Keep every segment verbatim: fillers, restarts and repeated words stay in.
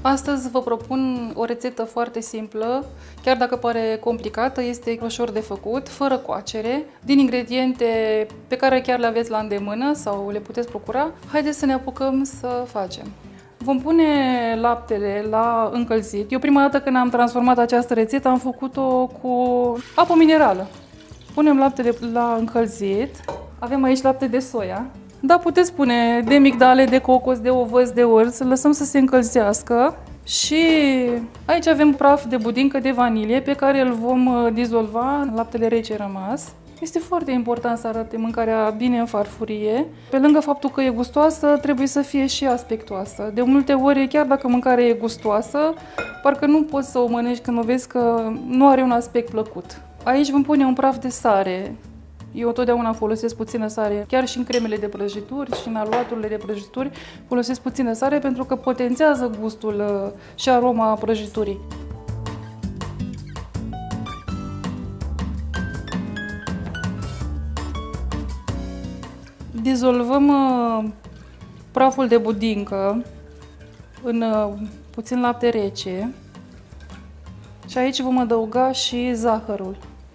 Astăzi vă propun o rețetă foarte simplă, chiar dacă pare complicată, este ușor de făcut, fără coacere, din ingrediente pe care chiar le aveți la îndemână sau le puteți procura. Haideți să ne apucăm să facem. Vom pune laptele la încălzit. Eu prima dată când am transformat această rețetă am făcut-o cu apă minerală. Punem laptele la încălzit. Avem aici lapte de soia. Da, puteți pune de migdale, de cocos, de ovăz, de orz, lăsăm să se încălzească și aici avem praf de budincă de vanilie pe care îl vom dizolva în laptele rece rămas. Este foarte important să arate mâncarea bine în farfurie. Pe lângă faptul că e gustoasă, trebuie să fie și aspectoasă. De multe ori, chiar dacă mâncarea e gustoasă, parcă nu poți să o mănânci când o vezi că nu are un aspect plăcut. Aici vom pune un praf de sare. Eu totdeauna folosesc puțină sare, chiar și în cremele de prăjituri și în aluaturile de prăjituri folosesc puțină sare pentru că potențează gustul și aroma prăjiturii. Dizolvăm praful de budincă în puțin lapte rece și aici vom adăuga și zahărul.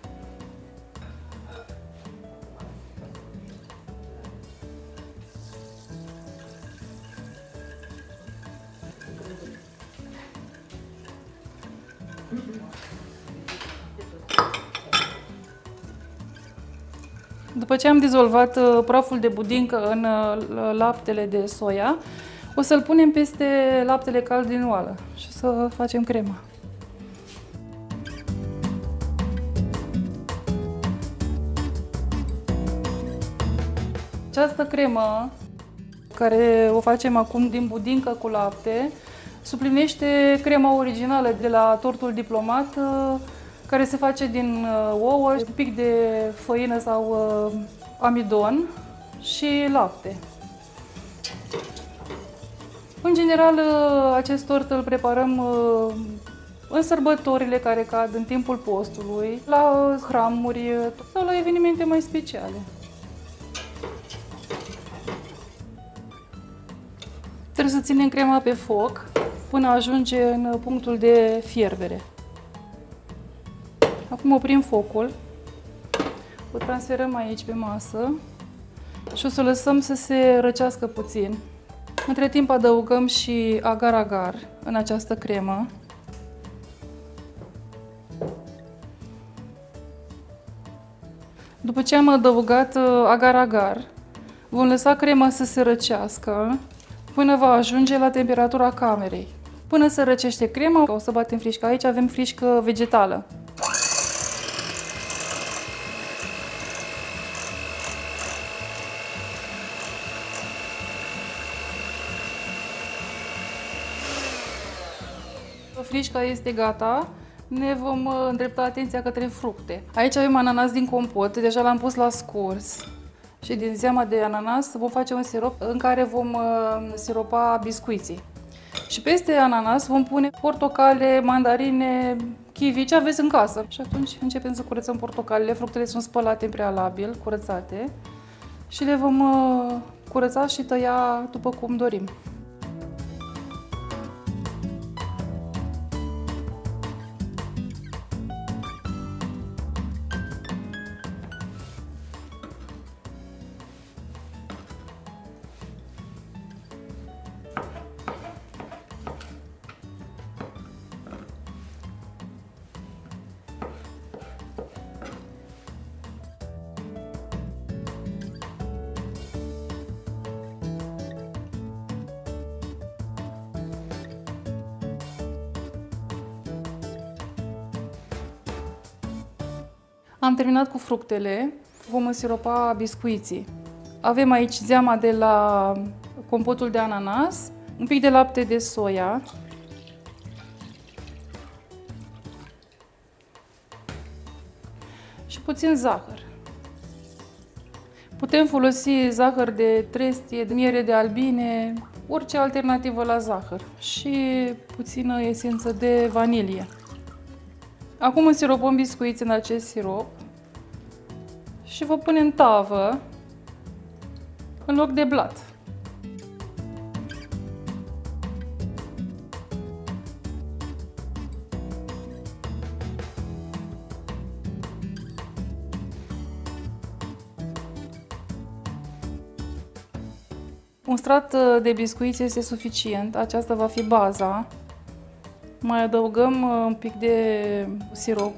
După ce am dizolvat praful de budincă în laptele de soia, o să-l punem peste laptele cald din oală și să facem crema. Această cremă, care o facem acum din budincă cu lapte, suplinește crema originală de la tortul diplomat, care se face din ouă, un pic de făină sau amidon și lapte. În general, acest tort îl preparăm în sărbătorile care cad în timpul postului, la hramuri sau la evenimente mai speciale. Trebuie să ținem crema pe foc până ajunge în punctul de fierbere. Acum oprim focul, o transferăm aici pe masă și o să o lăsăm să se răcească puțin. Între timp adăugăm și agar-agar în această cremă. După ce am adăugat agar-agar, vom lăsa crema să se răcească până va ajunge la temperatura camerei. Până se răcește crema, o să batem frișcă. Aici avem frișcă vegetală. Frișca este gata, ne vom îndrepta atenția către fructe. Aici avem ananas din compot, deja l-am pus la scurs și din zeama de ananas vom face un sirop în care vom siropa biscuiții. Și peste ananas vom pune portocale, mandarine, kiwi, ce aveți în casă. Și atunci începem să curățăm portocalele, fructele sunt spălate în prealabil, curățate și le vom curăța și tăia după cum dorim. Am terminat cu fructele, vom însiropa biscuiții. Avem aici zeama de la compotul de ananas, un pic de lapte de soia, și puțin zahăr. Putem folosi zahăr de trestie, de miere de albine, orice alternativă la zahăr și puțină esență de vanilie. Acum însiropăm biscuiți în acest sirop și vă punem în tavă în loc de blat. Un strat de biscuiți este suficient, aceasta va fi baza. Mai adăugăm un pic de sirop.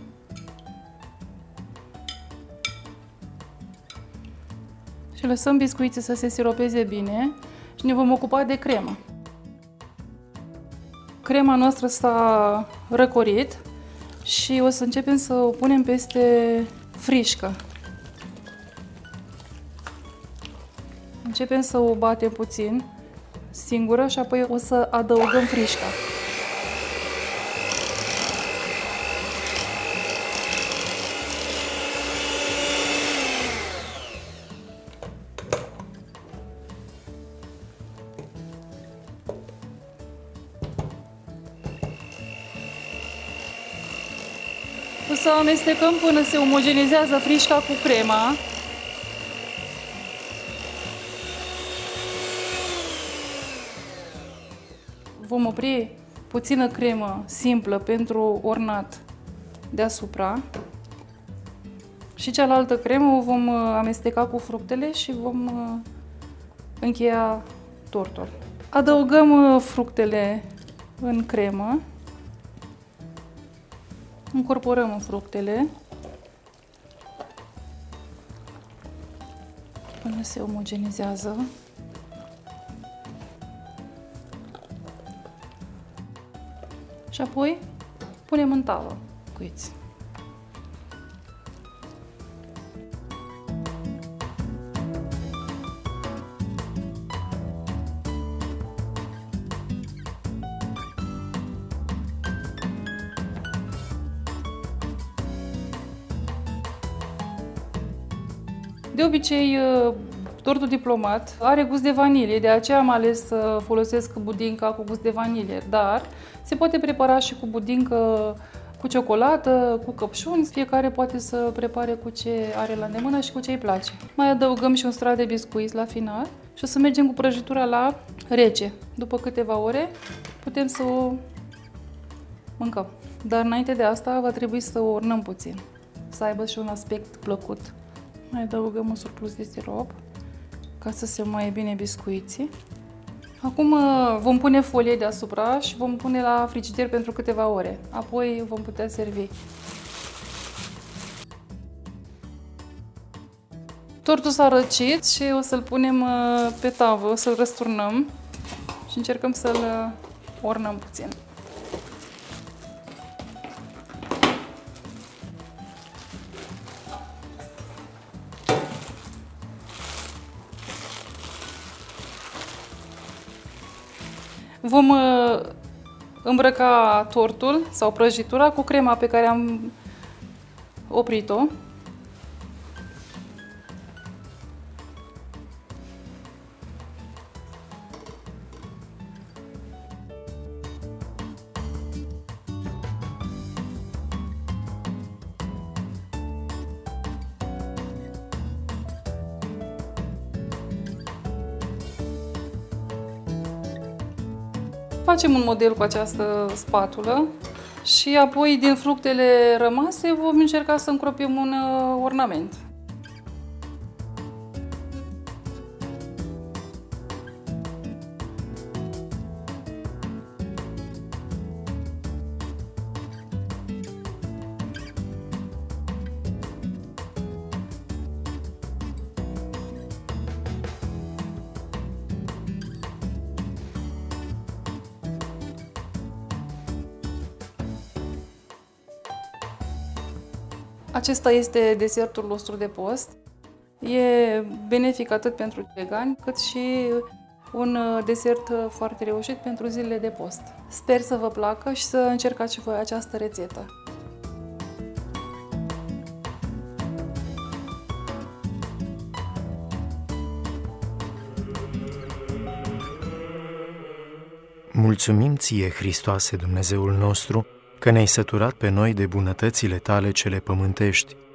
Și lăsăm biscuiții să se siropeze bine și ne vom ocupa de cremă. Crema noastră s-a răcorit și o să începem să o punem peste frișcă. Începem să o batem puțin, singură, și apoi o să adăugăm frișca. O să amestecăm până se omogenizează frișca cu crema. Vom opri puțină cremă simplă pentru ornat deasupra și cealaltă cremă o vom amesteca cu fructele și vom încheia tortul. Adăugăm fructele în cremă, încorporăm fructele până se omogenizează. Și apoi punem în tavă. Uiți. De obicei, tortul diplomat are gust de vanilie, de aceea am ales să folosesc budinca cu gust de vanilie, dar se poate prepara și cu budincă cu ciocolată, cu căpșuni, fiecare poate să prepare cu ce are la îndemână și cu ce îi place. Mai adăugăm și un strat de biscuiți la final și o să mergem cu prăjitura la rece. După câteva ore putem să o mâncăm. Dar înainte de asta va trebui să o ornăm puțin, să aibă și un aspect plăcut. Mai adăugăm un surplus de sirop ca să se umaie bine biscuiții. Acum vom pune folie deasupra și vom pune la frigider pentru câteva ore. Apoi vom putea servi. Tortul s-a răcit și o să-l punem pe tavă, o să-l răsturnăm și încercăm să-l ornăm puțin. Vom îmbrăca tortul sau prăjitura cu crema pe care am oprit-o. Facem un model cu această spatulă și apoi din fructele rămase vom încerca să încropim un ornament. Acesta este desertul nostru de post. E benefic atât pentru vegani, cât și un desert foarte reușit pentru zilele de post. Sper să vă placă și să încercați și voi această rețetă. Mulțumim ție, Hristoase, Dumnezeul nostru, că ne-ai săturat pe noi de bunătățile tale cele pământești